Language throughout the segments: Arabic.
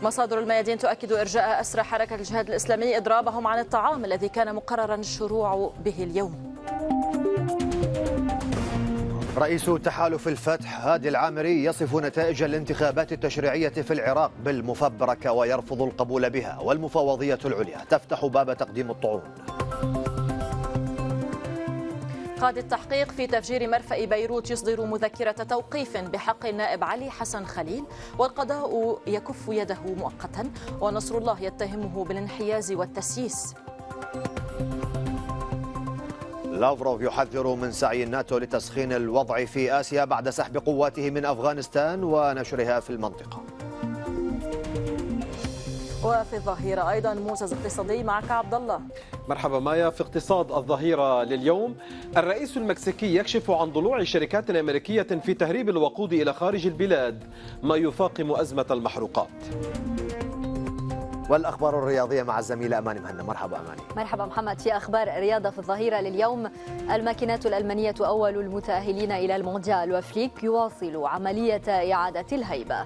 مصادر الميادين تؤكد إرجاء أسرى حركة الجهاد الإسلامي إضرابهم عن الطعام الذي كان مقررا الشروع به اليوم. رئيس تحالف الفتح هادي العامري يصف نتائج الانتخابات التشريعية في العراق بالمفبركة ويرفض القبول بها، والمفوضية العليا تفتح باب تقديم الطعون. قاضي التحقيق في تفجير مرفأ بيروت يصدر مذكرة توقيف بحق النائب علي حسن خليل، والقضاء يكف يده مؤقتا، ونصر الله يتهمه بالانحياز والتسييس. لافروف يحذر من سعي الناتو لتسخين الوضع في آسيا بعد سحب قواته من أفغانستان ونشرها في المنطقة. وفي الظهيرة أيضا موجز اقتصادي معك عبد الله. مرحبا مايا. في اقتصاد الظهيرة لليوم، الرئيس المكسيكي يكشف عن ضلوع شركات أمريكية في تهريب الوقود إلى خارج البلاد، ما يفاقم أزمة المحروقات. والأخبار الرياضية مع الزميلة أماني مهنا. مرحبا أماني. مرحبا محمد. في أخبار الرياضة في الظهيرة لليوم، الماكينات الألمانية أول المتأهلين إلى المونديال، وفليك يواصل عملية إعادة الهيبة.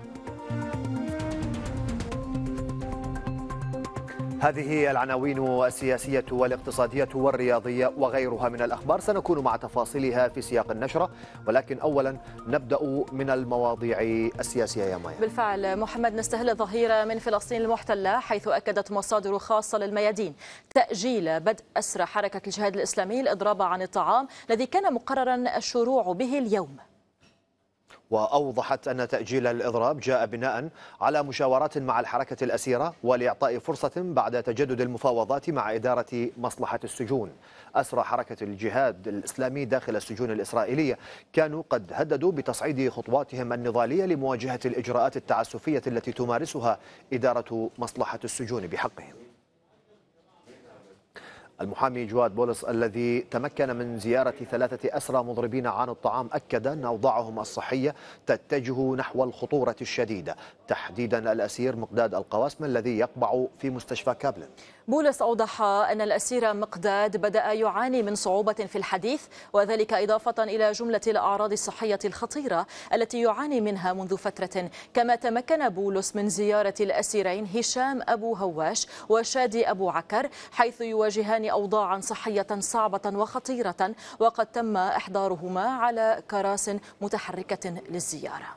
هذه هي العناوين السياسية والاقتصادية والرياضية وغيرها من الأخبار، سنكون مع تفاصيلها في سياق النشرة، ولكن أولا نبدأ من المواضيع السياسية يا مايا. بالفعل محمد، نستهل الظهيرة من فلسطين المحتلة، حيث أكدت مصادر خاصة للميادين تأجيل بدء أسرى حركة الجهاد الإسلامي الإضراب عن الطعام الذي كان مقررا الشروع به اليوم. وأوضحت أن تأجيل الإضراب جاء بناء على مشاورات مع الحركة الأسيرة ولإعطاء فرصة بعد تجدد المفاوضات مع إدارة مصلحة السجون. أسرى حركة الجهاد الإسلامي داخل السجون الإسرائيلية كانوا قد هددوا بتصعيد خطواتهم النضالية لمواجهة الإجراءات التعسفية التي تمارسها إدارة مصلحة السجون بحقهم. المحامي جواد بولس الذي تمكن من زيارة 3 أسرى مضربين عن الطعام أكد أن أوضاعهم الصحية تتجه نحو الخطورة الشديدة، تحديدا الأسير مقداد القواسم الذي يقبع في مستشفى كابلن. بولس أوضح أن الأسير مقداد بدأ يعاني من صعوبة في الحديث، وذلك إضافة إلى جملة الأعراض الصحية الخطيرة التي يعاني منها منذ فترة. كما تمكن بولس من زيارة الأسيرين هشام أبو هواش وشادي أبو عكر، حيث يواجهان أوضاعا صحية صعبة وخطيرة، وقد تم إحضارهما على كراس متحركة للزيارة.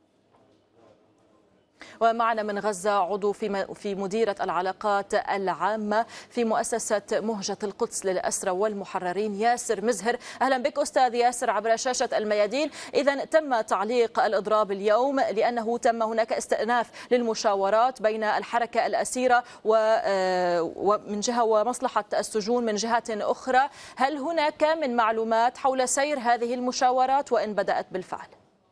ومعنا من غزة عضو في مديرة العلاقات العامة في مؤسسة مهجة القدس للأسرى والمحررين، ياسر مزهر. أهلا بك أستاذ ياسر عبر شاشة الميادين. إذن تم تعليق الإضراب اليوم لأنه تم هناك استئناف للمشاورات بين الحركة الأسيرة ومن جهة ومصلحة السجون من جهة أخرى. هل هناك من معلومات حول سير هذه المشاورات وإن بدأت بالفعل؟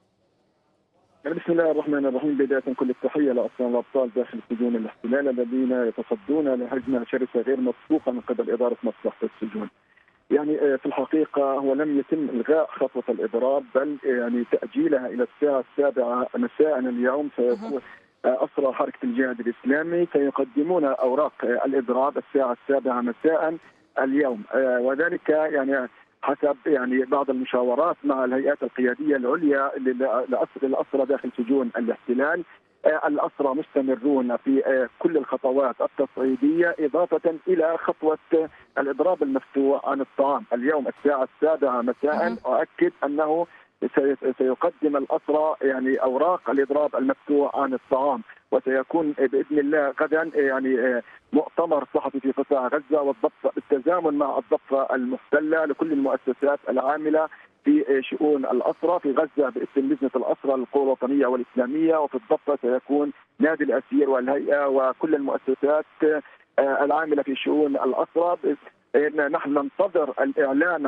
بسم الله الرحمن الرحيم. بداية كل التحية لأسرى الأبطال داخل سجون الاحتلال الذين يتصدون لهجمة شرسة غير مسبوقة من قبل إدارة مصلحة السجون. يعني في الحقيقة هو لم يتم إلغاء خطوة الإضراب، بل يعني تأجيلها إلى الساعة 7 مساء اليوم. سيكون أسرى حركة الجهاد الإسلامي سيقدمون أوراق الإضراب الساعة 7 مساء اليوم، وذلك يعني حسب يعني بعض المشاورات مع الهيئات القيادية العليا للأسرى داخل سجون الاحتلال. الأسرى مستمرون في كل الخطوات التصعيدية، إضافة إلى خطوة الإضراب المفتوح عن الطعام اليوم الساعة 7 مساء. أؤكد أنه سيقدم الأسرى يعني أوراق الإضراب المفتوح عن الطعام، وسيكون بإذن الله غدا يعني مؤتمر صحفي في قطاع غزة والضفة بالتزامن مع الضفة المحتلة لكل المؤسسات العاملة في شؤون الأسرى. في غزة باسم لجنة الأسرى للقوى الوطنية والإسلامية، وفي الضفة سيكون نادي الأسير والهيئة وكل المؤسسات العاملة في شؤون الأسرى. نحن ننتظر الإعلان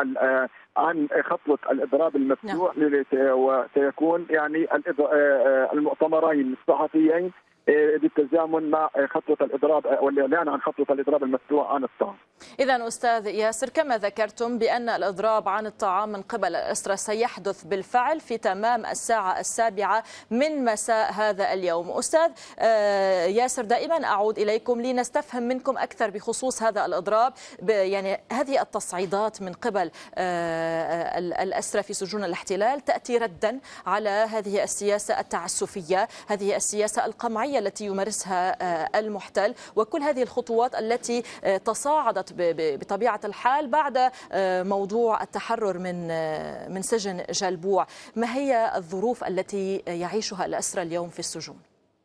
عن خطوة الإضراب المفتوح، وسيكون يعني المؤتمرين الصحفيين بالتزامن مع خطوة الإضراب والإعلان عن خطوة الإضراب المفتوح عن الطعام. إذن أستاذ ياسر، كما ذكرتم بأن الإضراب عن الطعام من قبل الأسرى سيحدث بالفعل في تمام الساعة 7 من مساء هذا اليوم. أستاذ ياسر، دائما أعود إليكم لنستفهم منكم أكثر بخصوص هذا الإضراب، يعني هذه التصعيدات من قبل الأسرى في سجون الاحتلال تأتي ردا على هذه السياسة التعسفية، هذه السياسة القمعية التي يمارسها المحتل، وكل هذه الخطوات التي تصاعدت بطبيعة الحال بعد موضوع التحرر من سجن جلبوع. ما هي الظروف التي يعيشها الأسرى اليوم في السجون؟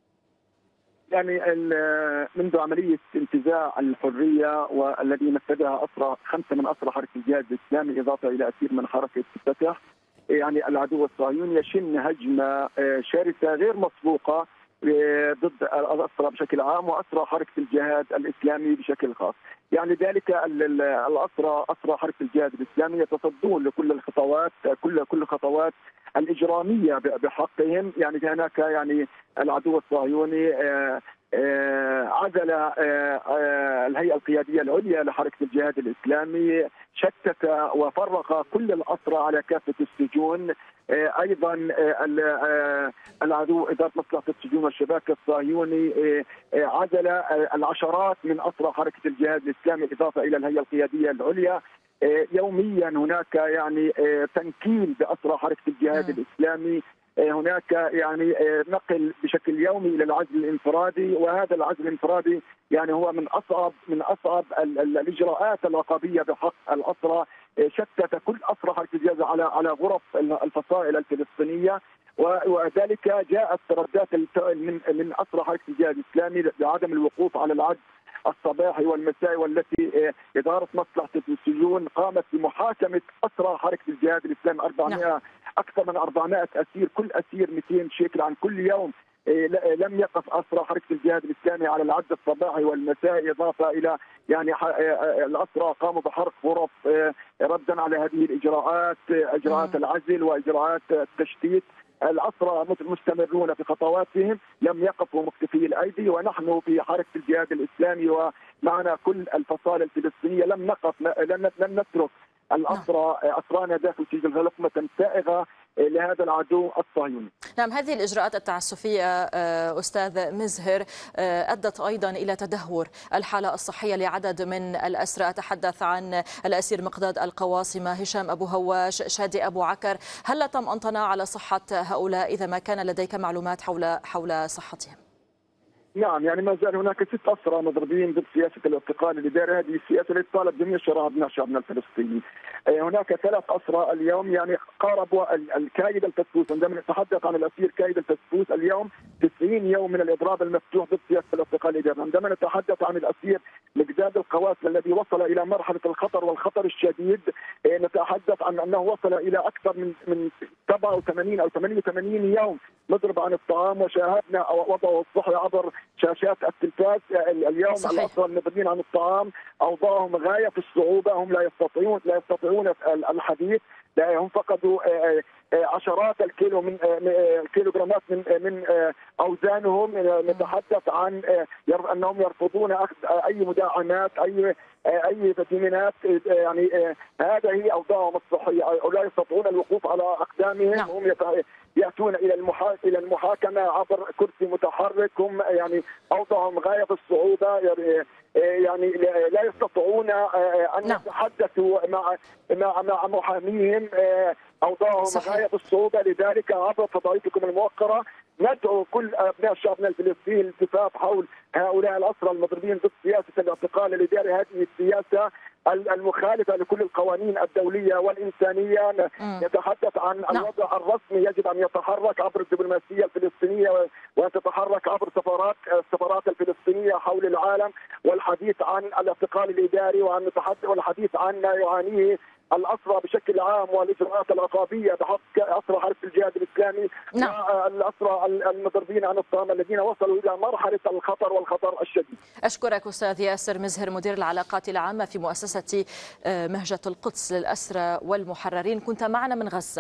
يعني منذ عملية انتزاع الحرية والذي نفذها أسرى 5 من أسرى حركة الجهاد الإسلامي إضافة إلى أسير من حركة فتح، يعني العدو الصهيوني يشن هجمة شرسة غير مسبوقة ضد الأسرى بشكل عام وأسرى حركة الجهاد الإسلامي بشكل خاص. يعني ذلك أسرى حركة الجهاد الإسلامي يتصدون لكل الخطوات كل الخطوات الإجرامية بحقهم. يعني هناك يعني العدو الصهيوني عزل الهيئة القيادية العليا لحركة الجهاد الإسلامي، شتت وفرق كل الأسرى على كافة السجون. ايضا العدو اداره مصلحه السجون والشباك الصهيوني عزل العشرات من اسرى حركه الجهاد الاسلامي اضافه الى الهيئه القياديه العليا. يوميا هناك يعني تنكيل باسرى حركه الجهاد الاسلامي، هناك يعني نقل بشكل يومي الى العزل الانفرادي، وهذا العزل الانفرادي يعني هو من اصعب الاجراءات العقابيه بحق الاسرى. شتت كل اسرى حركه الجهاد على غرف الفصائل الفلسطينيه، وذلك جاءت ردات من اسرى حركه الجهاد الاسلامي بعدم الوقوف على العد الصباحي والمسائي، والتي اداره مصلحه السجون قامت بمحاكمه اسرى حركه الجهاد الاسلامي اكثر من 400 اسير، كل اسير 200 شيكل عن كل يوم. لم يقف اسرى حركه الجهاد الاسلامي على العد الصباحي والمسائي، اضافه الى يعني الاسرى قاموا بحرق غرف ردا على هذه الاجراءات، اجراءات العزل واجراءات التشتيت. الاسرى مستمرون في خطواتهم، لم يقفوا مكتفي الايدي، ونحن في حركه الجهاد الاسلامي ومعنا كل الفصائل الفلسطينيه لم نترك اسرانا داخل سجن لقمه سائغه لهذا العدو الصهيوني. نعم، هذه الإجراءات التعسفية أستاذ مزهر أدت أيضا إلى تدهور الحالة الصحية لعدد من الأسرى. أتحدث عن الأسير مقداد القواصمة، هشام أبو هواش، شادي أبو عكر. هل تم أنطنا على صحة هؤلاء إذا ما كان لديك معلومات حول صحتهم؟ نعم، يعني ما زال هناك 6 أسرى مضربين ضد سياسة الاعتقال الإداري، هذه السياسة التي طالب جميع شعبنا الفلسطيني. هناك 3 أسرى اليوم يعني قاربوا الكايد الفسفوس. عندما نتحدث عن الأسير كايد الفسفوس اليوم 90 يوم من الإضراب المفتوح ضد سياسة الاعتقال الإداري. عندما نتحدث عن الأسير مقداد القواسم الذي وصل إلى مرحلة الخطر والخطر الشديد، نتحدث عن أنه وصل إلى أكثر من 87 أو 88 يوم نضرب عن الطعام، وشاهدنا وضعه الصحي عبر شاشات التلفاز. اليوم الأسرى المضربين عن الطعام أوضاعهم غاية في الصعوبة، هم لا يستطيعون الحديث، هم فقدوا عشرات الكيلوغرامات من اوزانهم. نتحدث عن انهم يرفضون اخذ اي مداعمات، اي فيتامينات. يعني هذا هي اوضاعهم الصحيه، لا يستطيعون الوقوف على اقدامهم. هم ياتون الى المحاكمه عبر كرسي متحرك. هم يعني اوضاعهم غايه في الصعوبه، يعني لا يستطيعون ان يتحدثوا مع محاميهم، اوضاعهم غايه في الصعوبه. لذلك عبر فضائيتكم الموقره ندعو كل ابناء شعبنا الفلسطيني للالتفاف حول هؤلاء الاسرى المضربين ضد سياسه الاعتقال الاداري، هذه السياسه المخالفه لكل القوانين الدوليه والانسانيه. نتحدث عن الوضع الرسمي، يجب ان يتحرك عبر الدبلوماسيه الفلسطينيه وان تتحرك عبر السفارات الفلسطينيه حول العالم، والحديث عن الاعتقال الاداري والحديث عن ما يعانيه الأسرى بشكل عام والإجراءات العقابية بحق أسرى حركة الجهاد الإسلامي والأسرى المضربين عن الطعام الذين وصلوا إلى مرحلة الخطر والخطر الشديد. أشكرك أستاذ ياسر مزهر، مدير العلاقات العامة في مؤسسة مهجة القدس للأسرى والمحررين، كنت معنا من غزة.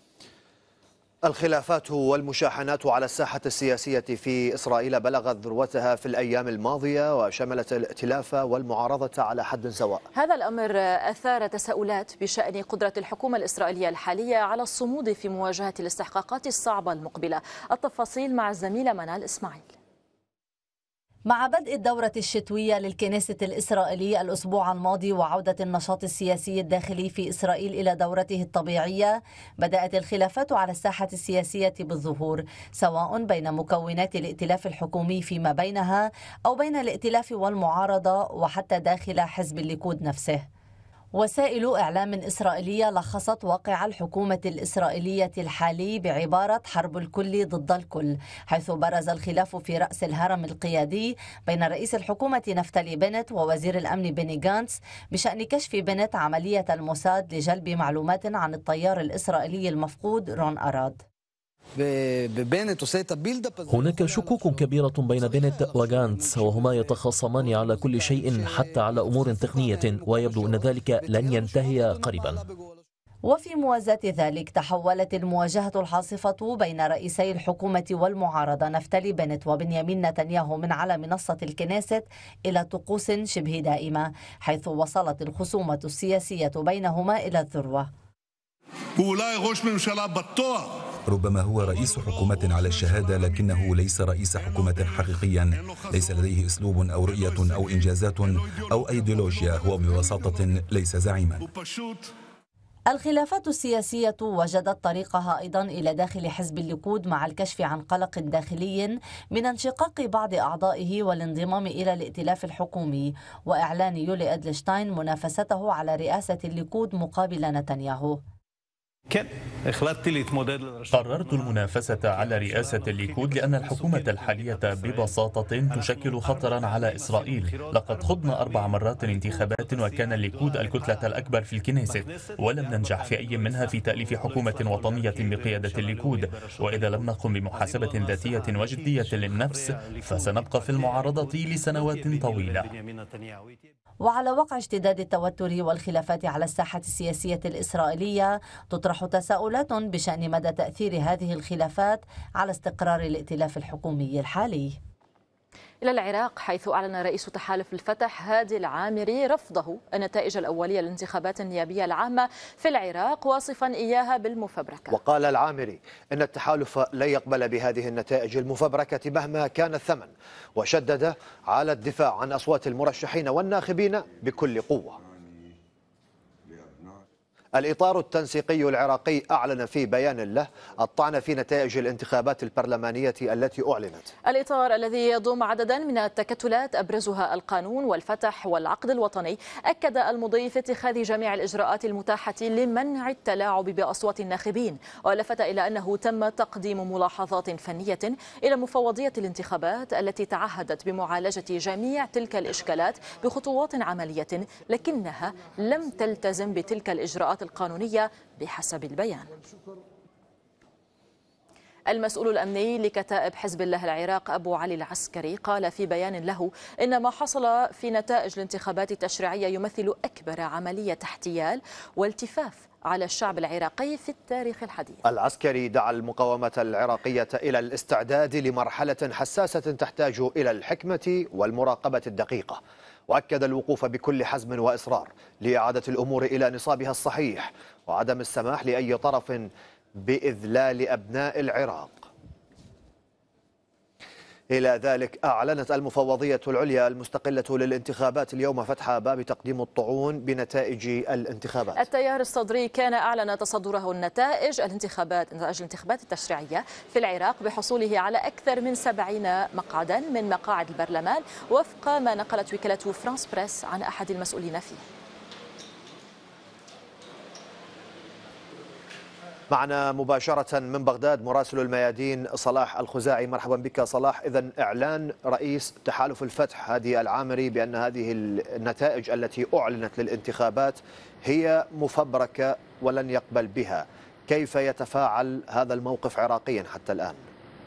الخلافات والمشاحنات على الساحة السياسية في إسرائيل بلغت ذروتها في الأيام الماضية، وشملت الائتلاف والمعارضة على حد سواء. هذا الأمر أثار تساؤلات بشأن قدرة الحكومة الإسرائيلية الحالية على الصمود في مواجهة الاستحقاقات الصعبة المقبلة. التفاصيل مع الزميلة منال إسماعيل. مع بدء الدورة الشتوية للكنيسة الإسرائيلي الأسبوع الماضي وعودة النشاط السياسي الداخلي في إسرائيل إلى دورته الطبيعية، بدأت الخلافات على الساحة السياسية بالظهور، سواء بين مكونات الائتلاف الحكومي فيما بينها أو بين الائتلاف والمعارضة وحتى داخل حزب الليكود نفسه. وسائل إعلام إسرائيلية لخصت واقع الحكومة الإسرائيلية الحالي بعبارة حرب الكل ضد الكل، حيث برز الخلاف في رأس الهرم القيادي بين رئيس الحكومة نفتالي بنت ووزير الأمن بني غانتس بشأن كشف بنت عملية الموساد لجلب معلومات عن الطيار الإسرائيلي المفقود رون أراد. هناك شكوك كبيرة بين بنت وغانتس، وهما يتخاصمان على كل شيء حتى على أمور تقنية، ويبدو أن ذلك لن ينتهي قريبا. وفي موازاة ذلك تحولت المواجهة الحاصفة بين رئيسي الحكومة والمعارضة نفتالي بنت وبنيامين نتنياهو من على منصة الكنيست إلى طقوس شبه دائمة، حيث وصلت الخصومة السياسية بينهما إلى الذروة. ربما هو رئيس حكومة على الشهادة، لكنه ليس رئيس حكومة حقيقيا، ليس لديه أسلوب أو رؤية أو إنجازات أو أيديولوجيا، هو ببساطة ليس زعيما. الخلافات السياسية وجدت طريقها أيضا إلى داخل حزب الليكود مع الكشف عن قلق داخلي من انشقاق بعض أعضائه والانضمام إلى الائتلاف الحكومي، وإعلان يولي أدلشتاين منافسته على رئاسة الليكود مقابل نتنياهو. قررت المنافسة على رئاسة الليكود لأن الحكومة الحالية ببساطة تشكل خطرا على إسرائيل. لقد خضنا 4 مرات انتخابات وكان الليكود الكتلة الأكبر في الكنيست، ولم ننجح في أي منها في تأليف حكومة وطنية بقيادة الليكود. وإذا لم نقم بمحاسبة ذاتية وجدية للنفس فسنبقى في المعارضة لسنوات طويلة. وعلى وقع اشتداد التوتر والخلافات على الساحة السياسية الإسرائيلية، تطرح تساؤلات بشأن مدى تأثير هذه الخلافات على استقرار الائتلاف الحكومي الحالي. إلى العراق، حيث أعلن رئيس تحالف الفتح هادي العامري رفضه النتائج الأولية للانتخابات النيابية العامة في العراق، واصفا إياها بالمفبركة. وقال العامري إن التحالف لن يقبل بهذه النتائج المفبركة مهما كان الثمن، وشدد على الدفاع عن أصوات المرشحين والناخبين بكل قوة. الإطار التنسيقي العراقي أعلن في بيان له الطعن في نتائج الانتخابات البرلمانية التي أعلنت. الإطار الذي يضم عددا من التكتلات أبرزها القانون والفتح والعقد الوطني، أكد المضي في اتخاذ جميع الإجراءات المتاحة لمنع التلاعب بأصوات الناخبين، ولفت إلى أنه تم تقديم ملاحظات فنية إلى مفوضية الانتخابات التي تعهدت بمعالجة جميع تلك الإشكالات بخطوات عملية، لكنها لم تلتزم بتلك الإجراءات القانونية بحسب البيان. المسؤول الأمني لكتائب حزب الله العراق أبو علي العسكري قال في بيان له إن ما حصل في نتائج الانتخابات التشريعية يمثل أكبر عملية احتيال والتفاف على الشعب العراقي في التاريخ الحديث. العسكري دعا المقاومة العراقية إلى الاستعداد لمرحلة حساسة تحتاج إلى الحكمة والمراقبة الدقيقة، وأكد الوقوف بكل حزم وإصرار لإعادة الأمور إلى نصابها الصحيح وعدم السماح لأي طرف بإذلال أبناء العراق. إلى ذلك أعلنت المفوضية العليا المستقلة للانتخابات اليوم فتح باب تقديم الطعون بنتائج الانتخابات. التيار الصدري كان أعلن تصدره نتائج الانتخابات التشريعية في العراق بحصوله على أكثر من 70 مقعدا من مقاعد البرلمان، وفق ما نقلت وكالة فرانس بريس عن أحد المسؤولين فيه. معنا مباشرة من بغداد مراسل الميادين صلاح الخزاعي. مرحبا بك صلاح. إذن إعلان رئيس تحالف الفتح هادي العامري بأن هذه النتائج التي أعلنت للانتخابات هي مفبركة ولن يقبل بها، كيف يتفاعل هذا الموقف عراقيا حتى الآن؟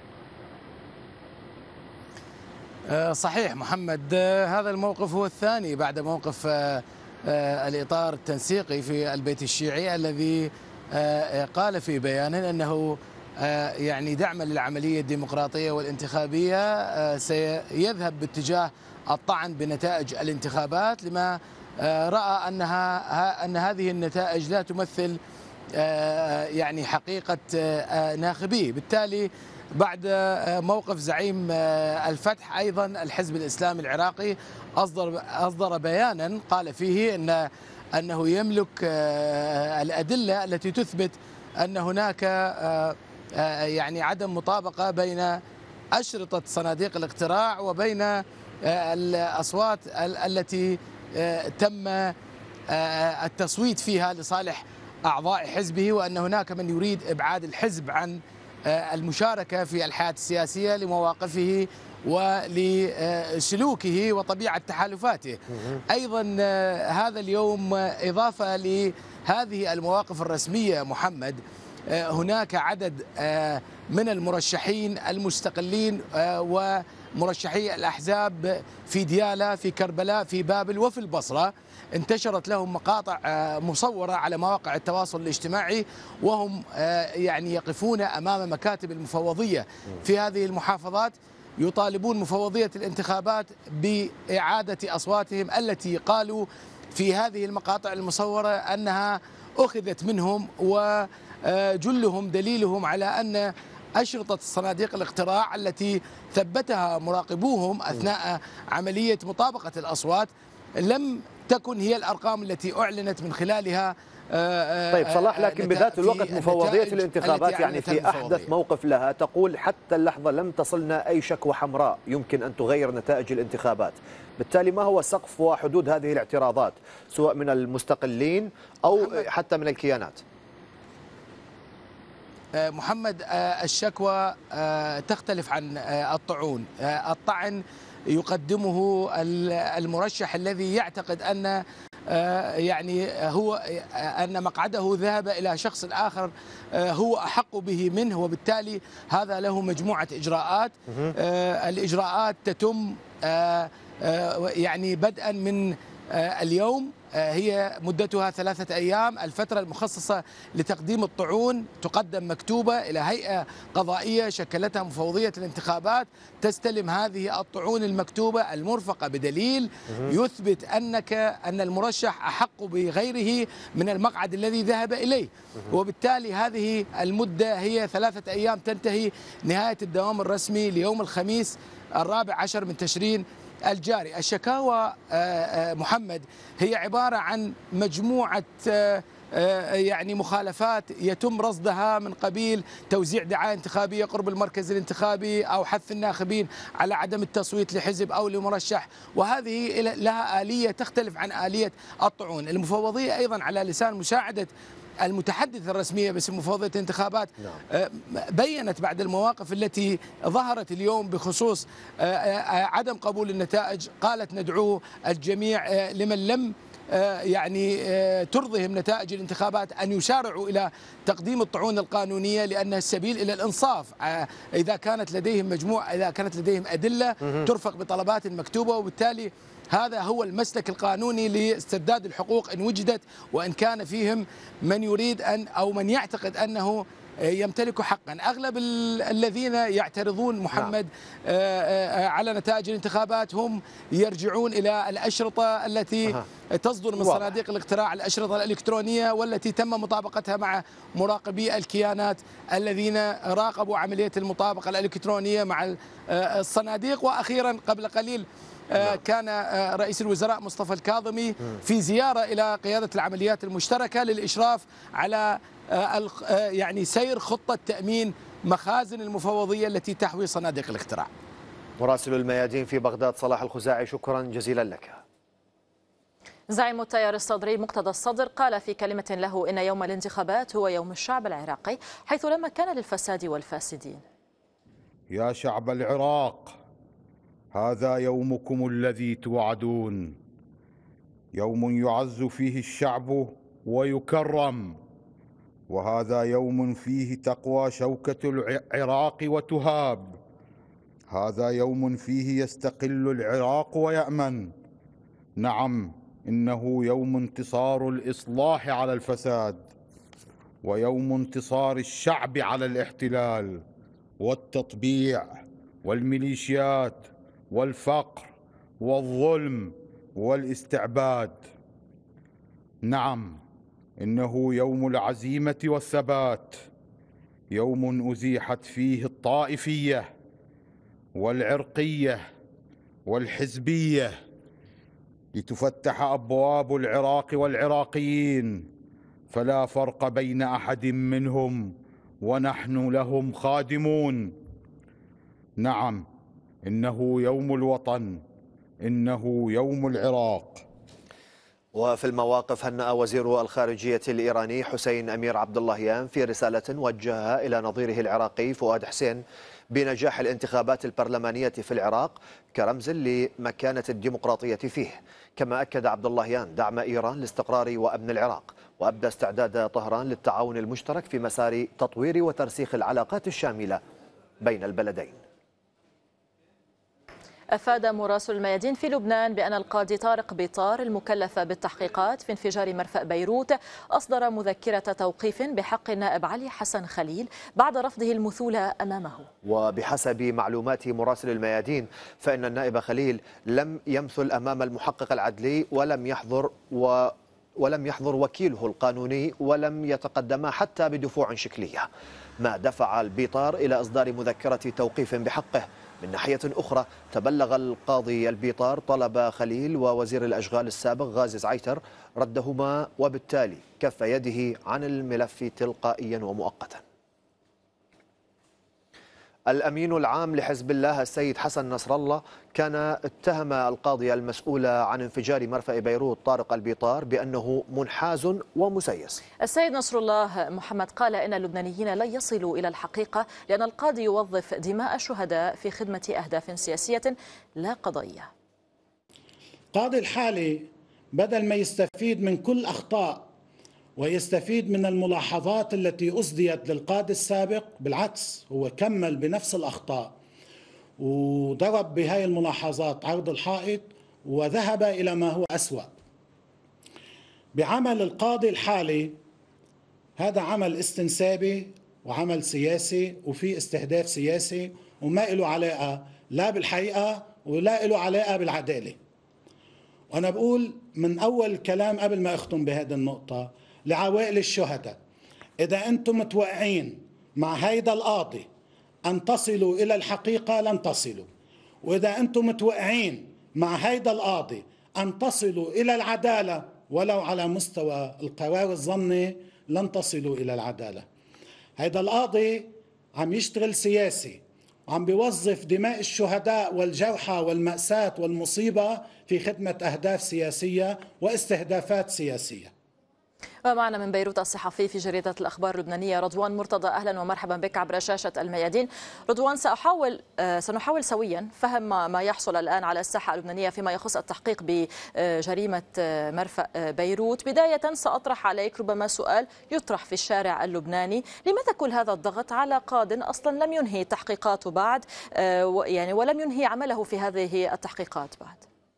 صحيح محمد، هذا الموقف هو الثاني بعد موقف الإطار التنسيقي في البيت الشيعي الذي قال في بيان أنه يعني دعما للعملية الديمقراطية والانتخابية سيذهب باتجاه الطعن بنتائج الانتخابات، لما رأى أن هذه النتائج لا تمثل يعني حقيقة ناخبيه. بالتالي بعد موقف زعيم الفتح أيضا الحزب الإسلامي العراقي أصدر بيانا قال فيه أنه يملك الأدلة التي تثبت أن هناك يعني عدم مطابقة بين أشرطة صناديق الاقتراع وبين الأصوات التي تم التصويت فيها لصالح أعضاء حزبه، وأن هناك من يريد إبعاد الحزب عن المشاركة في الحياة السياسية لمواقفه ولسلوكه وطبيعة تحالفاته. أيضا هذا اليوم إضافة لهذه المواقف الرسمية محمد، هناك عدد من المرشحين المستقلين ومرشحي الأحزاب في ديالى، في كربلاء، في بابل وفي البصرة، انتشرت لهم مقاطع مصورة على مواقع التواصل الاجتماعي وهم يعني يقفون أمام مكاتب المفوضية في هذه المحافظات يطالبون مفوضية الانتخابات بإعادة أصواتهم التي قالوا في هذه المقاطع المصورة أنها أخذت منهم، وجلهم دليلهم على أن أشرطة صناديق الاقتراع التي ثبتها مراقبوهم أثناء عملية مطابقة الأصوات لم تكن هي الأرقام التي أعلنت من خلالها. طيب صلاح، لكن بذات الوقت مفوضية الانتخابات يعني في أحدث موقف لها تقول حتى اللحظة لم تصلنا أي شكوى حمراء يمكن أن تغير نتائج الانتخابات. بالتالي ما هو سقف وحدود هذه الاعتراضات سواء من المستقلين أو حتى من الكيانات؟ محمد، الشكوى تختلف عن الطعون. الطعن يقدمه المرشح الذي يعتقد أن يعني هو أن مقعده ذهب إلى شخص آخر هو أحق به منه، وبالتالي هذا له مجموعة إجراءات. الإجراءات تتم يعني بدءا من اليوم، هي مدتها 3 أيام. الفترة المخصصة لتقديم الطعون تقدم مكتوبة إلى هيئة قضائية شكلتها مفوضية الانتخابات، تستلم هذه الطعون المكتوبة المرفقة بدليل يثبت أن المرشح أحق بغيره من المقعد الذي ذهب إليه، وبالتالي هذه المدة هي 3 أيام تنتهي نهاية الدوام الرسمي ليوم الخميس 14 من تشرين الجاري. الشكاوى محمد هي عبارة عن مجموعة يعني مخالفات يتم رصدها من قبيل توزيع دعاية انتخابية قرب المركز الانتخابي أو حث الناخبين على عدم التصويت لحزب أو لمرشح، وهذه لها آلية تختلف عن آلية الطعون. المفوضية أيضا على لسان مساعدة المتحدثة الرسمية باسم مفوضية الانتخابات بيّنت بعد المواقف التي ظهرت اليوم بخصوص عدم قبول النتائج، قالت ندعو الجميع لمن لم يعني ترضهم نتائج الانتخابات أن يسارعوا إلى تقديم الطعون القانونية، لأنها السبيل إلى الإنصاف. إذا كانت لديهم أدلة ترفق بطلبات مكتوبة، وبالتالي هذا هو المسلك القانوني لاسترداد الحقوق إن وجدت، وإن كان فيهم من يريد أو من يعتقد أنه يمتلك حقا. أغلب الذين يعترضون محمد على نتائج الانتخابات هم يرجعون إلى الأشرطة التي تصدر من صناديق الاقتراع، الأشرطة الإلكترونية، والتي تم مطابقتها مع مراقبي الكيانات الذين راقبوا عملية المطابقة الإلكترونية مع الصناديق. وأخيرا قبل قليل كان رئيس الوزراء مصطفى الكاظمي في زيارة إلى قيادة العمليات المشتركة للإشراف على يعني سير خطة تأمين مخازن المفوضية التي تحوي صناديق الاقتراع. مراسل الميادين في بغداد صلاح الخزاعي، شكرا جزيلا لك. زعيم التيار الصدري مقتدى الصدر قال في كلمة له إن يوم الانتخابات هو يوم الشعب العراقي، حيث لا مكان للفساد والفاسدين. يا شعب العراق، هذا يومكم الذي توعدون، يوم يعز فيه الشعب ويكرم، وهذا يوم فيه تقوى شوكة العراق وتهاب، هذا يوم فيه يستقل العراق ويأمن. نعم، إنه يوم انتصار الإصلاح على الفساد، ويوم انتصار الشعب على الاحتلال والتطبيع والميليشيات والفقر والظلم والاستعباد. نعم، إنه يوم العزيمة والثبات، يوم أزيحت فيه الطائفية والعرقية والحزبية لتفتح أبواب العراق والعراقيين، فلا فرق بين أحد منهم ونحن لهم خادمون. نعم، إنه يوم الوطن، إنه يوم العراق. وفي المواقف هنأ وزير الخارجية الإيراني حسين أمير عبد اللهيان في رسالة وجهها إلى نظيره العراقي فؤاد حسين بنجاح الانتخابات البرلمانية في العراق كرمز لمكانة الديمقراطية فيه. كما أكد عبد اللهيان دعم إيران لاستقرار وأمن العراق، وأبدى استعداد طهران للتعاون المشترك في مسار تطوير وترسيخ العلاقات الشاملة بين البلدين. أفاد مراسل الميادين في لبنان بأن القاضي طارق بيطار المكلف بالتحقيقات في انفجار مرفأ بيروت أصدر مذكرة توقيف بحق النائب علي حسن خليل بعد رفضه المثولة أمامه. وبحسب معلومات مراسل الميادين فإن النائب خليل لم يمثل أمام المحقق العدلي ولم يحضر وكيله القانوني ولم يتقدم حتى بدفوع شكلية، ما دفع البيطار إلى إصدار مذكرة توقيف بحقه. من ناحية أخرى تبلغ القاضي البيطار طلب خليل ووزير الأشغال السابق غازي زعيتر ردهما، وبالتالي كف يده عن الملف تلقائيا ومؤقتا. الأمين العام لحزب الله السيد حسن نصر الله كان اتهم القاضي المسؤول عن انفجار مرفأ بيروت طارق البيطار بأنه منحاز ومسيس. السيد نصر الله محمد قال إن اللبنانيين لن يصلوا إلى الحقيقة لأن القاضي يوظف دماء الشهداء في خدمة أهداف سياسية لا قضائية. القاضي الحالي بدل ما يستفيد من كل أخطاء ويستفيد من الملاحظات التي أسديت للقاضي السابق، بالعكس هو كمل بنفس الأخطاء وضرب بهاي الملاحظات عرض الحائط وذهب إلى ما هو أسوأ. بعمل القاضي الحالي هذا عمل استنسابي وعمل سياسي وفي استهداف سياسي وما له علاقة لا بالحقيقة ولا له علاقة بالعدالة. وأنا بقول من أول كلام قبل ما أختم بهذه النقطة لعوائل الشهداء، إذا أنتم متوقعين مع هيدا القاضي أن تصلوا إلى الحقيقة لن تصلوا، وإذا أنتم متوقعين مع هيدا القاضي أن تصلوا إلى العدالة ولو على مستوى القرار الظني لن تصلوا إلى العدالة. هيدا القاضي عم يشتغل سياسي وعم بيوظف دماء الشهداء والجرحى والمأساة والمصيبة في خدمة أهداف سياسية واستهدافات سياسية. ومعنا من بيروت الصحفي في جريدة الأخبار اللبنانية رضوان مرتضى. أهلا ومرحبا بك عبر شاشة الميادين. رضوان، سنحاول سويا فهم ما يحصل الآن على الساحة اللبنانية فيما يخص التحقيق بجريمة مرفأ بيروت. بداية سأطرح عليك ربما سؤال يطرح في الشارع اللبناني: لماذا كل هذا الضغط على قاض أصلا لم ينهي تحقيقاته بعد ولم ينهي عمله في هذه التحقيقات بعد؟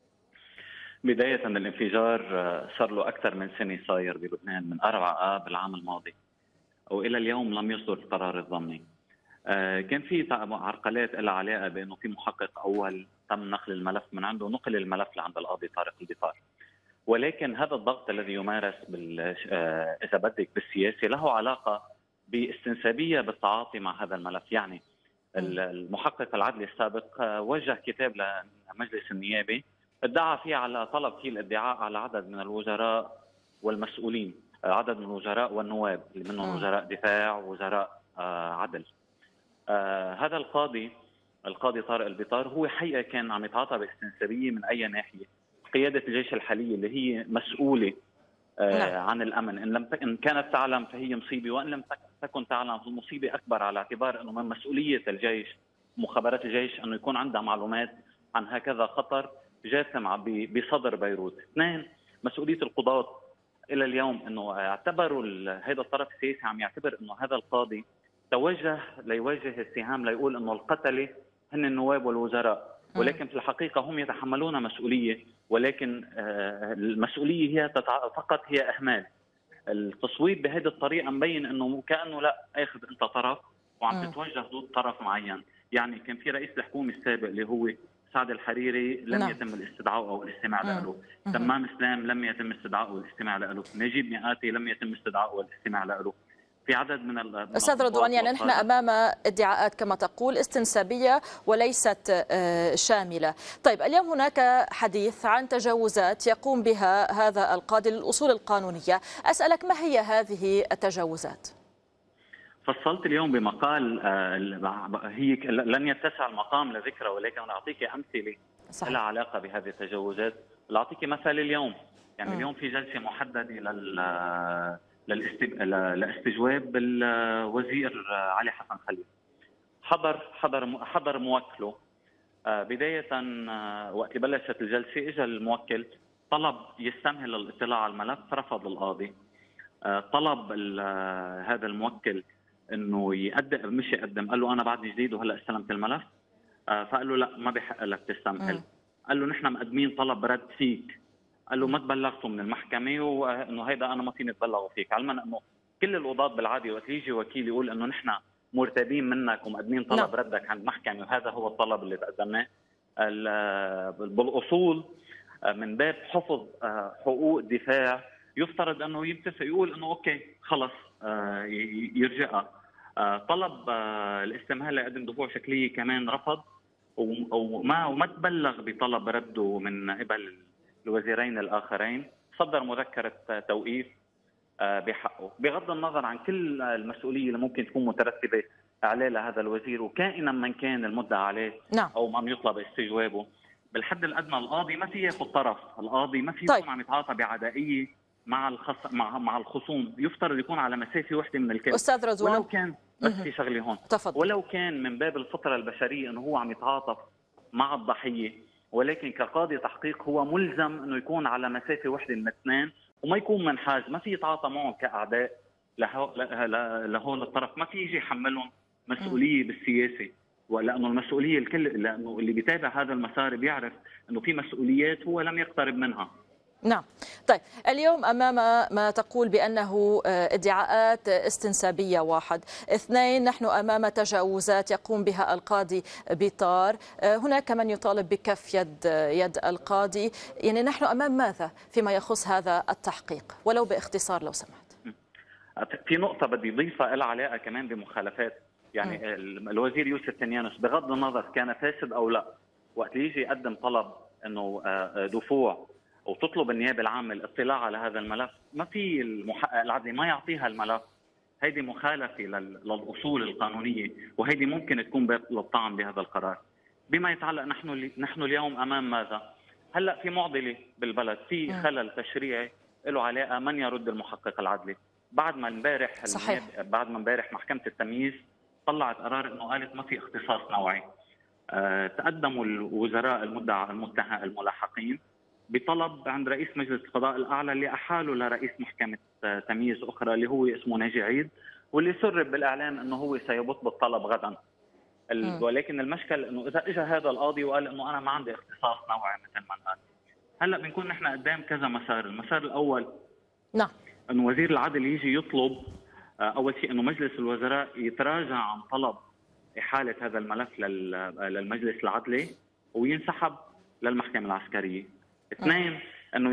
بداية الانفجار صار له أكثر من سنة صاير بلبنان، من 4 آب العام الماضي، وإلى اليوم لم يصدر القرار الضمني. كان في عرقلات لها علاقة بأنه في محقق أول تم نقل الملف من عنده، نقل الملف لعند القاضي طارق البيطار. ولكن هذا الضغط الذي يمارس إذا بدك بالسياسة له علاقة باستنسابية بالتعاطي مع هذا الملف. يعني المحقق العدلي السابق وجه كتاب لمجلس النيابي ادعى فيه على طلب فيه الادعاء على عدد من الوزراء والمسؤولين، عدد من الوزراء والنواب اللي منهم وزراء دفاع ووزراء عدل. هذا القاضي طارق البيطار هو حقيقة كان عم يتعاطى باستنسابية من أي ناحية. قيادة الجيش الحالية اللي هي مسؤولة عن الأمن، إن كانت تعلم فهي مصيبة، وإن لم تكن تعلم فالمصيبة أكبر، على اعتبار أنه من مسؤولية الجيش مخابرات الجيش أنه يكون عندها معلومات عن هكذا خطر جاثم بصدر بيروت. 2، مسؤولية القضاة إلى اليوم أنه اعتبروا هذا الطرف السياسي عم يعتبر أنه هذا القاضي توجه ليوجه السهام ليقول أنه القتلة هن النواب والوزراء، ولكن في الحقيقة هم يتحملون مسؤولية، ولكن المسؤولية هي فقط هي إهمال. التصويت بهذه الطريقة مبين أنه كأنه لا أخذ أنت طرف وعم تتوجه ضد طرف معين. يعني كان في رئيس الحكومة السابق اللي هو سعد الحريري لم يتم الاستدعاء او الاستماع له، تمام اسلام لم يتم استدعاء والاستماع له، نجيب مئاتي لم يتم استدعاء والاستماع له. في عدد من أستاذ رضوان، يعني نحن أمام ادعاءات كما تقول استنسابية وليست شاملة. طيب اليوم هناك حديث عن تجاوزات يقوم بها هذا القاضي للأصول القانونية، أسألك ما هي هذه التجاوزات؟ فصلت اليوم بمقال هي لن يتسع المقام لذكرى، ولكن أنا أعطيك أمثلة لها علاقة بهذه التجاوزات. أعطيك مثل اليوم، يعني اليوم في جلسة محددة لاستجواب الوزير علي حسن خليل. حضر موكله. بداية وقت بلشت الجلسة اجى الموكل طلب يستمهل الاطلاع على الملف، رفض القاضي. طلب هذا الموكل انه يقدم، مش يقدم، قال له انا بعدني جديد وهلا استلمت الملف. فقال له لا ما بحق لك تستمهل. قال له نحن مقدمين طلب رد فيك. قال له ما تبلغتوا من المحكمه وانه هيدا انا ما فيني اتبلغ فيك، علما انه كل القضاة بالعاده وقت يجي وكيل يقول انه نحن مرتبين منك ومقدمين طلب ردك عند المحكمه وهذا هو الطلب اللي تقدمناه. بالاصول من باب حفظ حقوق الدفاع يفترض انه يتفق يقول انه اوكي خلص يرجعها. طلب الاستمهال لقدم دفوع شكليه كمان رفض، وما تبلغ بطلب رده من قبل الوزيرين الاخرين، صدر مذكره توقيف بحقه، بغض النظر عن كل المسؤوليه اللي ممكن تكون مترتبه عليه لهذا الوزير، وكائنا من كان المدعى عليه او من يطلب استجوابه. بالحد الادنى القاضي ما في ياخذ طرف، القاضي ما في يكون عم يتعاطى بعدائيه مع الخصوم، يفترض يكون على مسافه وحده من الكل. استاذ رضوان، ولو كان بس في شغله هون تفضل. ولو كان من باب الفطره البشريه انه هو عم يتعاطف مع الضحيه، ولكن كقاضي تحقيق هو ملزم انه يكون على مسافه وحده من الاثنين وما يكون منحاز، ما في يتعاطى معهم كاعداء لهول الطرف، ما في يجي يحملهم مسؤوليه بالسياسه، ولانه المسؤوليه الكل، لانه اللي بيتابع هذا المسار بيعرف انه في مسؤوليات هو لم يقترب منها. نعم. طيب اليوم أمام ما تقول بأنه ادعاءات استنسابية، 1. 2 نحن أمام تجاوزات يقوم بها القاضي بيطار، هناك من يطالب بكف يد القاضي، يعني نحن أمام ماذا فيما يخص هذا التحقيق، ولو باختصار لو سمحت؟ في نقطة بدي أضيفها لها علاقة كمان بمخالفات، يعني الوزير يوسف تنيانوس بغض النظر كان فاسد أو لا، وقت يجي يقدم طلب أنه دفوع وتطلب النيابه العامه الاطلاع على هذا الملف، ما في المحقق العدلي ما يعطيها الملف، هيدي مخالفه للاصول القانونيه، وهيدي ممكن تكون باب للطعن بهذا القرار. بما يتعلق نحن اليوم امام ماذا؟ هلا في معضله بالبلد، في خلل تشريعي له علاقه من يرد المحقق العدلي. بعد ما امبارح محكمه التمييز طلعت قرار انه قالت ما في اختصاص نوعي. تقدموا الوزراء الملاحقين بطلب عند رئيس مجلس القضاء الأعلى اللي أحاله لرئيس محكمة تمييز أخرى اللي هو اسمه ناجي عيد، واللي سرب بالإعلام أنه هو سيبط بالطلب غدا. ولكن المشكل أنه إذا إجا هذا القاضي وقال أنه أنا ما عندي اختصاص نوعي مثل ما قال، هلأ بنكون نحن قدام كذا مسار. المسار الأول أنه وزير العدل يجي يطلب أول شيء أنه مجلس الوزراء يتراجع عن طلب إحالة هذا الملف للمجلس العدلي وينسحب للمحكمة العسكرية. 2 انه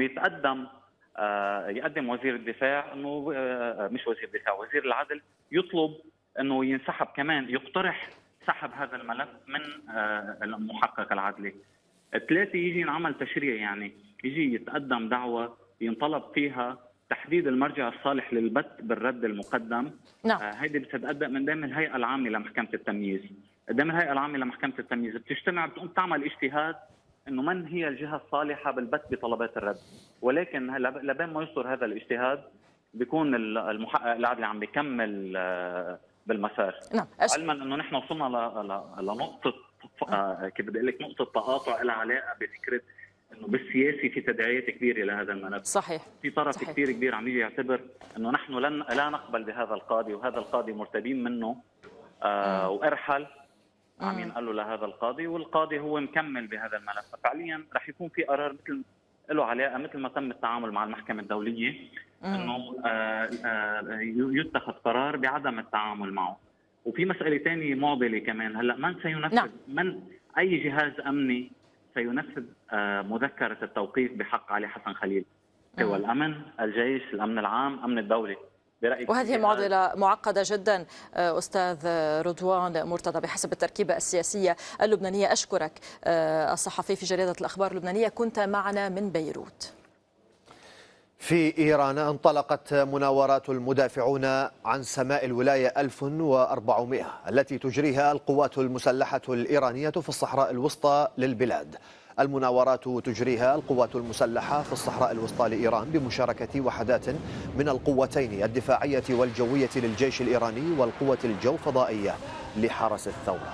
يقدم وزير الدفاع انه مش وزير الدفاع، وزير العدل يطلب انه ينسحب كمان، يقترح سحب هذا الملف من المحقق العدلي. 3 يجي ينعمل تشريع، يعني يجي يتقدم دعوة ينطلب فيها تحديد المرجع الصالح للبت بالرد المقدم. هيدي بتتقدم من ضمن الهيئة العامة لمحكمة التمييز. قدام الهيئة العامة لمحكمة التمييز بتجتمع بتقوم تعمل اجتهاد انه من هي الجهه الصالحه بالبت بطلبات الرد، ولكن لبين ما يصدر هذا الاجتهاد بيكون المحقق العدلي عم بيكمل بالمسار. علما انه نحن وصلنا لنقطه كيف بدي اقول لك نقطه تقاطع لها علاقه بفكره انه بالسياسي في تداعيات كبيره لهذا الملف. صحيح. في طرف كثير كبير عم يجي يعتبر انه نحن لا نقبل بهذا القاضي، وهذا القاضي مرتبين منه وارحل عم ينقلوا لهذا القاضي، والقاضي هو مكمل بهذا الملف. فعليا رح يكون في قرار مثل له علاقه مثل ما تم التعامل مع المحكمه الدوليه انه يتخذ قرار بعدم التعامل معه. وفي مساله ثانيه معضله كمان، هلا من سينفذ؟ من اي جهاز امني سينفذ مذكرة التوقيف بحق علي حسن خليل. قوى الأمن، الجيش، الأمن العام، أمن الدولة. وهذه معضلة معقدة جدا أستاذ رضوان مرتضى بحسب التركيبة السياسية اللبنانية. أشكرك الصحفي في جريدة الأخبار اللبنانية، كنت معنا من بيروت. في إيران انطلقت مناورات المدافعون عن سماء الولاية 1400 التي تجريها القوات المسلحة الإيرانية في الصحراء الوسطى للبلاد. المناورات تجريها القوات المسلحة في الصحراء الوسطى لإيران بمشاركة وحدات من القوتين الدفاعية والجوية للجيش الإيراني والقوة الجوفضائية لحرس الثورة.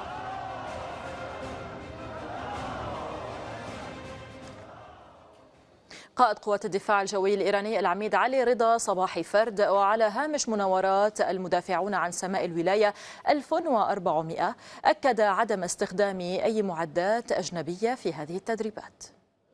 قائد قوات الدفاع الجوي الإيراني العميد علي رضا صباحي فرد وعلى هامش مناورات المدافعون عن سماء الولاية 1400 أكد عدم استخدام أي معدات أجنبية في هذه التدريبات.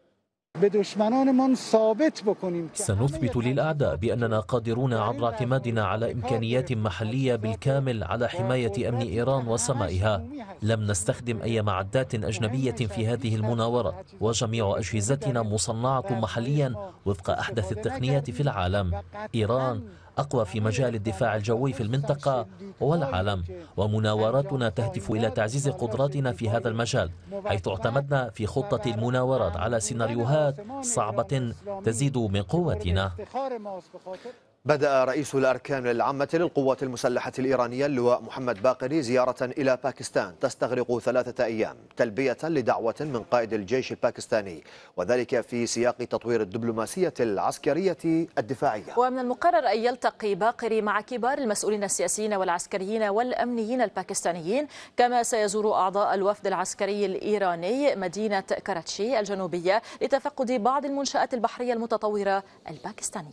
سنثبت للأعداء بأننا قادرون عبر اعتمادنا على إمكانيات محلية بالكامل على حماية أمن إيران وسمائها. لم نستخدم أي معدات أجنبية في هذه المناورة، وجميع أجهزتنا مصنعة محليا وفق أحدث التقنيات في العالم. إيران أقوى في مجال الدفاع الجوي في المنطقة والعالم، ومناوراتنا تهدف إلى تعزيز قدراتنا في هذا المجال، حيث اعتمدنا في خطة المناورات على سيناريوهات صعبة تزيد من قوتنا. بدأ رئيس الأركان العامة للقوات المسلحة الإيرانية اللواء محمد باقري زيارة إلى باكستان تستغرق 3 أيام تلبية لدعوة من قائد الجيش الباكستاني، وذلك في سياق تطوير الدبلوماسية العسكرية الدفاعية. ومن المقرر أن يلتقي باقري مع كبار المسؤولين السياسيين والعسكريين والأمنيين الباكستانيين، كما سيزور أعضاء الوفد العسكري الإيراني مدينة كراتشي الجنوبية لتفقد بعض المنشآت البحرية المتطورة الباكستانية.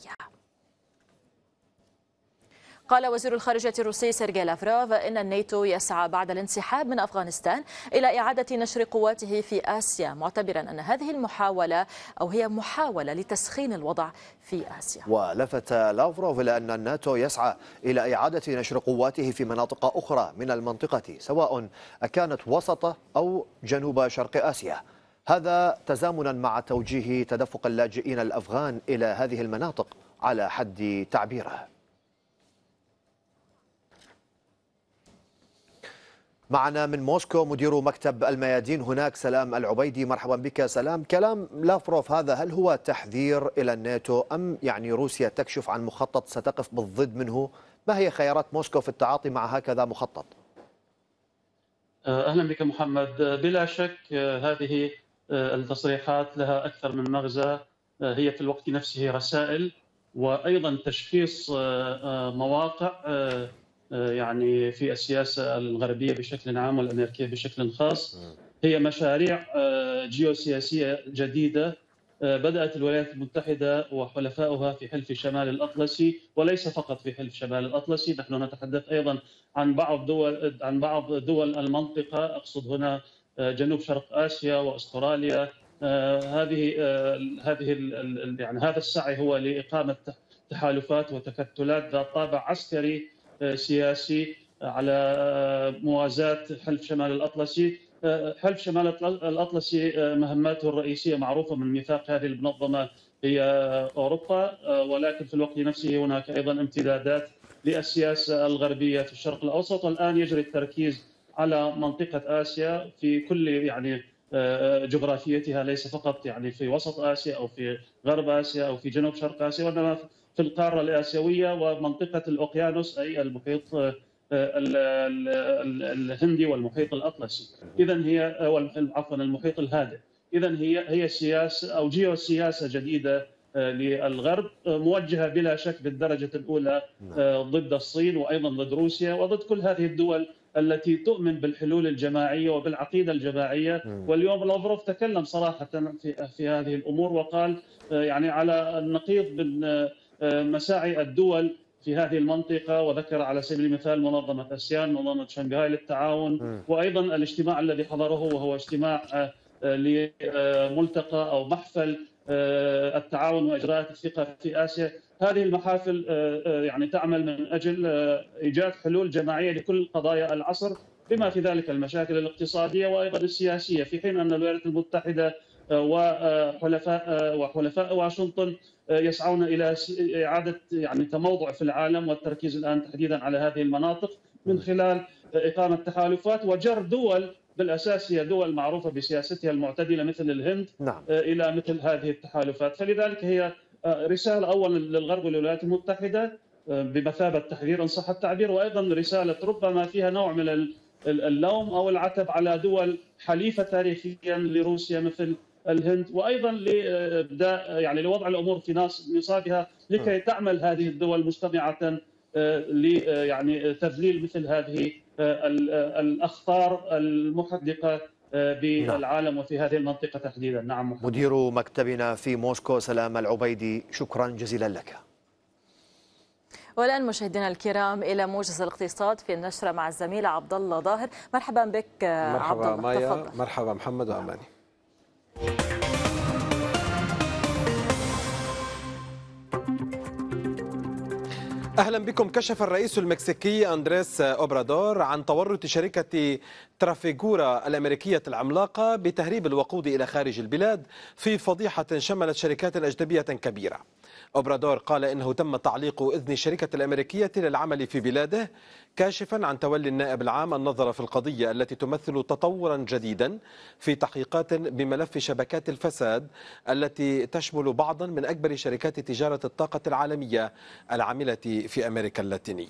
قال وزير الخارجية الروسي سيرجي لافروف إن الناتو يسعى بعد الانسحاب من أفغانستان إلى إعادة نشر قواته في آسيا، معتبرا أن هذه المحاولة هي محاولة لتسخين الوضع في آسيا. ولفت لافروف إلى أن الناتو يسعى إلى إعادة نشر قواته في مناطق أخرى من المنطقة، سواء كانت وسط أو جنوب شرق آسيا، هذا تزامنا مع توجيه تدفق اللاجئين الأفغان إلى هذه المناطق على حد تعبيره. معنا من موسكو مدير مكتب الميادين هناك سلام العبيدي. مرحبا بك سلام. كلام لافروف هذا هل هو تحذير إلى الناتو أم يعني روسيا تكشف عن مخطط ستقف بالضد منه؟ ما هي خيارات موسكو في التعاطي مع هكذا مخطط؟ أهلا بك محمد. بلا شك هذه التصريحات لها أكثر من مغزى، هي في الوقت نفسه رسائل وأيضا تشخيص مواقع يعني في السياسة الغربية بشكل عام والأمريكية بشكل خاص. هي مشاريع جيوسياسية جديدة بدأت الولايات المتحدة وحلفائها في حلف شمال الأطلسي، وليس فقط في حلف شمال الأطلسي، نحن نتحدث أيضا عن بعض دول المنطقة، أقصد هنا جنوب شرق آسيا وأستراليا. يعني هذا السعي هو لإقامة تحالفات وتكتلات ذات طابع عسكري سياسي على موازاة حلف شمال الأطلسي. حلف شمال الأطلسي مهماته الرئيسية معروفة من ميثاق هذه المنظمة هي أوروبا، ولكن في الوقت نفسه هناك أيضا امتدادات للسياسة الغربية في الشرق الأوسط، والآن يجري التركيز على منطقة آسيا في كل يعني جغرافيتها، ليس فقط يعني في وسط آسيا أو في غرب آسيا أو في جنوب شرق آسيا، وإنما في القارة الآسيوية ومنطقة الأوقيانوس أي المحيط الهندي والمحيط الأطلسي. إذن هي عفوا المحيط الهادئ. إذن هي سياسة أو جيوسياسة جديدة للغرب موجهة بلا شك بالدرجة الأولى ضد الصين وأيضا ضد روسيا وضد كل هذه الدول التي تؤمن بالحلول الجماعية وبالعقيدة الجماعية. واليوم لافروف تكلم صراحة في هذه الأمور وقال يعني على النقيض من مساعي الدول في هذه المنطقة، وذكر على سبيل المثال منظمة آسيان، منظمة شنغهاي للتعاون، وأيضا الاجتماع الذي حضره وهو اجتماع لملتقى أو محفل التعاون وإجراءات الثقة في آسيا. هذه المحافل يعني تعمل من أجل إيجاد حلول جماعية لكل قضايا العصر، بما في ذلك المشاكل الاقتصادية وأيضا السياسية، في حين أن الولايات المتحدة وحلفاء واشنطن يسعون إلى إعادة تموضع في العالم والتركيز الآن تحديدا على هذه المناطق من خلال إقامة تحالفات وجر دول بالأساس هي دول معروفة بسياستها المعتدلة مثل الهند إلى مثل هذه التحالفات. فلذلك هي رسالة أولا للغرب والولايات المتحدة بمثابة تحذير إن صح التعبير، وأيضا رسالة ربما فيها نوع من اللوم أو العتب على دول حليفة تاريخيا لروسيا مثل الهند، وأيضا لإبداء لوضع الأمور في نصابها لكي تعمل هذه الدول مجتمعة لتذليل مثل هذه الأخطار المحدقة بالعالم وفي هذه المنطقة تحديدا. نعم محمد. مدير مكتبنا في موسكو سلام العبيدي، شكرا جزيلا لك. والآن مشاهدينا الكرام إلى موجز الاقتصاد في النشرة مع الزميل عبد الله ظاهر. مرحبا بك مرحبا عبد الله، مايا. تفضل. مرحبا محمد وأماني. أهلا بكم. كشف الرئيس المكسيكي أندريس أوبرادور عن تورط شركة ترافيغورا الأمريكية العملاقة بتهريب الوقود إلى خارج البلاد في فضيحة شملت شركات أجنبية كبيرة. أوبرادور قال إنه تم تعليق إذن الشركة الأمريكية للعمل في بلاده، كاشفا عن تولي النائب العام النظر في القضية التي تمثل تطورا جديدا في تحقيقات بملف شبكات الفساد التي تشمل بعضا من أكبر شركات تجارة الطاقة العالمية العاملة في أمريكا اللاتينية.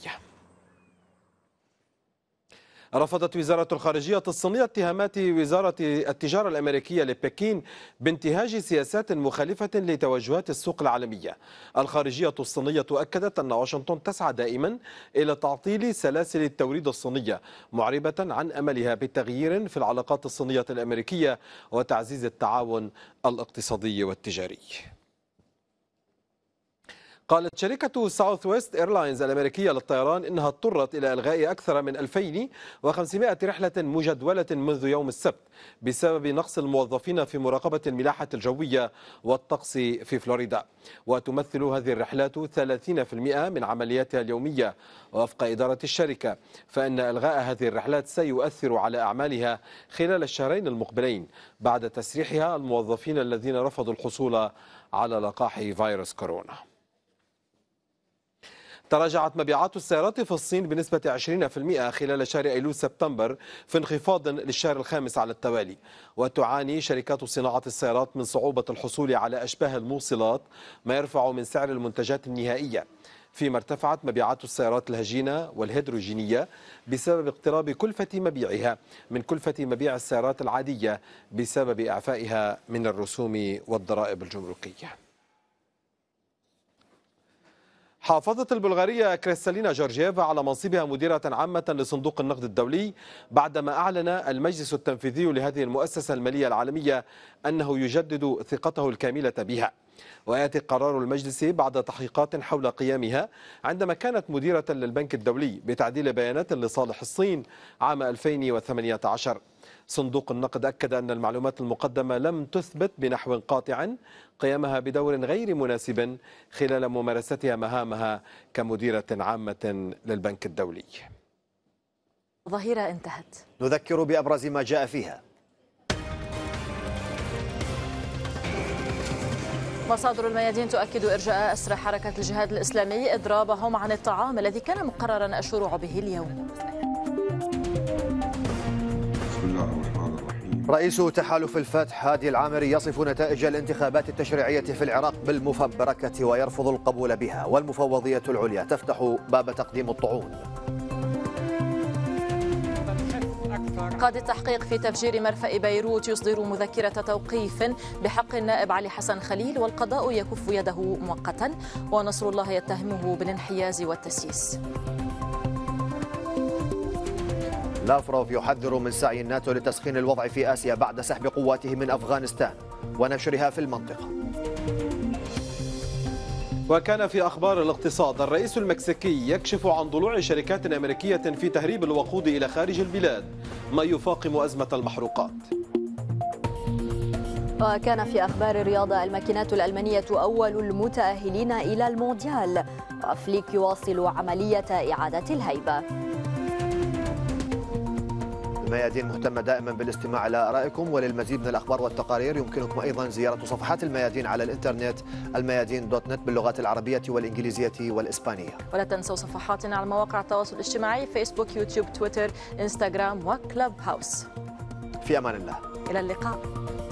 رفضت وزارة الخارجية الصينية اتهامات وزارة التجارة الأمريكية لبكين بانتهاج سياسات مخالفة لتوجهات السوق العالمية. الخارجية الصينية أكدت أن واشنطن تسعى دائما إلى تعطيل سلاسل التوريد الصينية، معربة عن أملها بتغيير في العلاقات الصينية الأمريكية وتعزيز التعاون الاقتصادي والتجاري. قالت شركة ساوث ويست إيرلاينز الأمريكية للطيران إنها اضطرت إلى إلغاء أكثر من 2500 رحلة مجدولة منذ يوم السبت بسبب نقص الموظفين في مراقبة الملاحة الجوية والطقس في فلوريدا، وتمثل هذه الرحلات 30% من عملياتها اليومية. وفق إدارة الشركة فإن إلغاء هذه الرحلات سيؤثر على أعمالها خلال الشهرين المقبلين بعد تسريحها الموظفين الذين رفضوا الحصول على لقاح فيروس كورونا. تراجعت مبيعات السيارات في الصين بنسبة 20% خلال شهر أيلول سبتمبر في انخفاض للشهر الخامس على التوالي. وتعاني شركات صناعة السيارات من صعوبة الحصول على أشباه الموصلات، ما يرفع من سعر المنتجات النهائية، فيما ارتفعت مبيعات السيارات الهجينة والهيدروجينية بسبب اقتراب كلفة مبيعها من كلفة مبيع السيارات العادية بسبب إعفائها من الرسوم والضرائب الجمركية. حافظت البلغارية كريستالينا جورجييفا على منصبها مديرة عامة لصندوق النقد الدولي بعدما أعلن المجلس التنفيذي لهذه المؤسسة المالية العالمية أنه يجدد ثقته الكاملة بها. ويأتي قرار المجلس بعد تحقيقات حول قيامها عندما كانت مديرة للبنك الدولي بتعديل بيانات لصالح الصين عام 2018. صندوق النقد أكد أن المعلومات المقدمة لم تثبت بنحو قاطع قيامها بدور غير مناسب خلال ممارستها مهامها كمديرة عامة للبنك الدولي. ظهيرة انتهت. نذكر بأبرز ما جاء فيها. مصادر الميادين تؤكد إرجاء أسرى حركة الجهاد الإسلامي إضرابهم عن الطعام الذي كان مقررا الشروع به اليوم. رئيس تحالف الفتح هادي العامري يصف نتائج الانتخابات التشريعية في العراق بالمفبركة ويرفض القبول بها، والمفوضية العليا تفتح باب تقديم الطعون. قاضي التحقيق في تفجير مرفأ بيروت يصدر مذكرة توقيف بحق النائب علي حسن خليل، والقضاء يكف يده مؤقتا، ونصر الله يتهمه بالانحياز والتسييس. لافروف يحذر من سعي الناتو لتسخين الوضع في آسيا بعد سحب قواته من أفغانستان ونشرها في المنطقة. وكان في أخبار الاقتصاد الرئيس المكسيكي يكشف عن ضلوع شركات أمريكية في تهريب الوقود إلى خارج البلاد، ما يفاقم أزمة المحروقات. وكان في أخبار الرياضة الماكينات الألمانية أول المتأهلين إلى المونديال، وفليك يواصل عملية إعادة الهيبة. الميادين مهتمة دائما بالاستماع إلى آرائكم، وللمزيد من الأخبار والتقارير يمكنكم أيضا زيارة صفحات الميادين على الإنترنت الميادين.net باللغات العربية والإنجليزية والإسبانية. ولا تنسوا صفحاتنا على مواقع التواصل الاجتماعي فيسبوك، يوتيوب، تويتر، إنستغرام وكلوب هاوس. في أمان الله. إلى اللقاء.